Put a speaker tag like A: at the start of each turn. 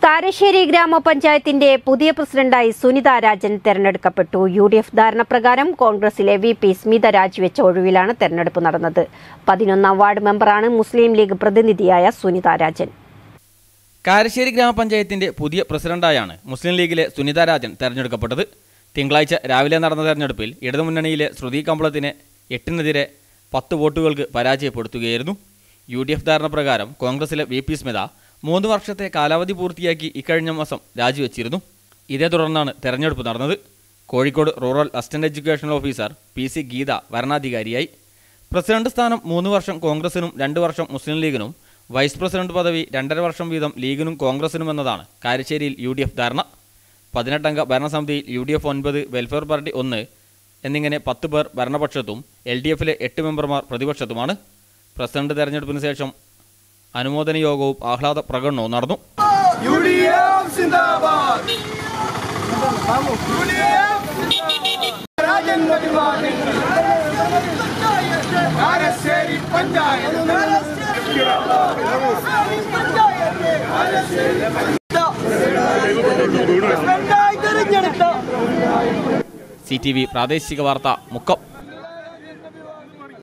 A: കാരശ്ശേരി ഗ്രാമപഞ്ചായത്തിന്റെ പുതിയ പ്രസിഡന്റായി സുനിത രാജൻ തെരഞ്ഞെടുക്കപ്പെട്ടു. UDF ധാരണപ്രകാരം കോൺഗ്രസിലെ VP സ്മിത രാജിവെച്ച ഒഴിവിലാണ് തെരഞ്ഞെടുപ്പ് നടന്നത്. 11ാം വാർഡ് മെമ്പറാണ് മുസ്ലിം ലീഗ് പ്രതിനിധിയായ സുനിത രാജൻ.
B: കാരശ്ശേരി ഗ്രാമപഞ്ചായത്തിന്റെ പുതിയ പ്രസിഡന്റായാണ് മുസ്ലിം ലീഗിലെ സുനിത രാജൻ തെരഞ്ഞെടുക്കപ്പെട്ടത്. തിങ്കളാഴ്ച രാവിലെ നടന്ന തെരഞ്ഞെടുപ്പിൽ ഇടതുമുന്നണിയിലെ ശ്രുതി കമ്പളത്തിനെ 8-നെതിരെ 10 വോട്ടുകൾക്ക് പരാജയപ്പെടുത്തുകയായിരുന്നു. UDF ധാരണപ്രകാരം കോൺഗ്രസിലെ VP സ്മിത 3 വർഷത്തെ കാലാവധി പൂർത്തിയാക്കി ഇക്കഴിഞ്ഞ മാസം രാജിവെച്ചിരുന്നു. ഇതേ തുടർന്നാണ് തെരഞ്ഞെടുപ്പ് നടന്നത്. Kozhikode rural assistant educational officer PC Geetha വരണാധികാരിയായി. പ്രസിഡന്റ് സ്ഥാനം 3 വർഷം കോൺഗ്രസിനും 2 വർഷം മുസ്ലിം ലീഗിനും, വൈസ് പ്രസിഡന്റ് പദവി 2.5 വർഷം വീതം ലീഗിനും കോൺഗ്രസിനും എന്നതാണ് കാരശ്ശേരിയിൽ UDF ധാരണ. 18-അംഗ ഭരണസമിതിയിൽ UDF 9, വെൽഫെയർ പാർട്ടി 1 എന്നിങ്ങനെ 10 പേർ ഭരണപക്ഷത്തും LDFിലെ 8 മെമ്പർമാർ പ്രതിപക്ഷത്തുമാണ്. പ്രസിഡന്റ് തെരഞ്ഞെടുപ്പിന് ശേഷം അനുമോദന യോഗവും ആഹ്ലാദ പ്രകടനവും നടന്നു. CTV പ്രാദേശിക വാർത്ത മുക്കം.